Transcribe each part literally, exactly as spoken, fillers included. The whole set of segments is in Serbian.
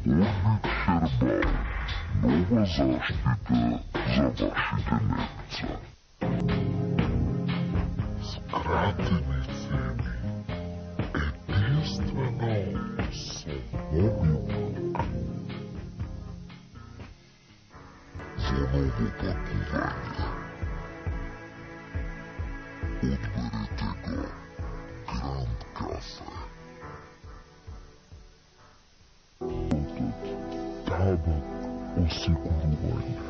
Orlik Herbal. Nova zaštita za vašeg nepca. Skrateni ceni. Jedinstveno sa mobilnog. Za novo pakovanje. Odberite ga. Grand Cafe. Tabak osiguranje.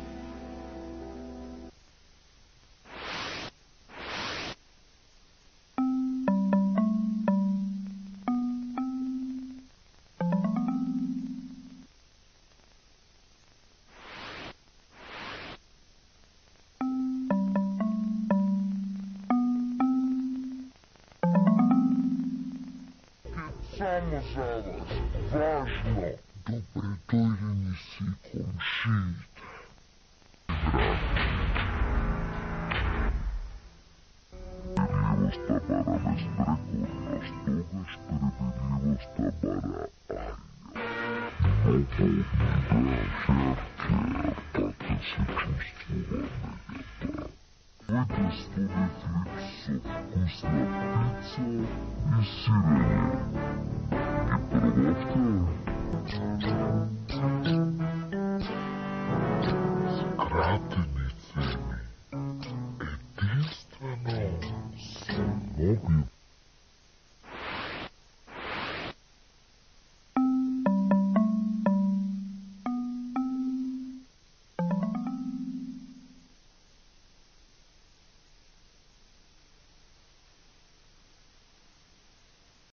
Samo za vas, važno, dobrodošli si komšijite. Birljivost tabara bezpregornost, toga šprebirljivost tabara Arja. Ovo ideja herke, tako se čustvova nejeta. Vojte sto Netflixov, vkusna pizza i sirenje. I probavte. Skrateni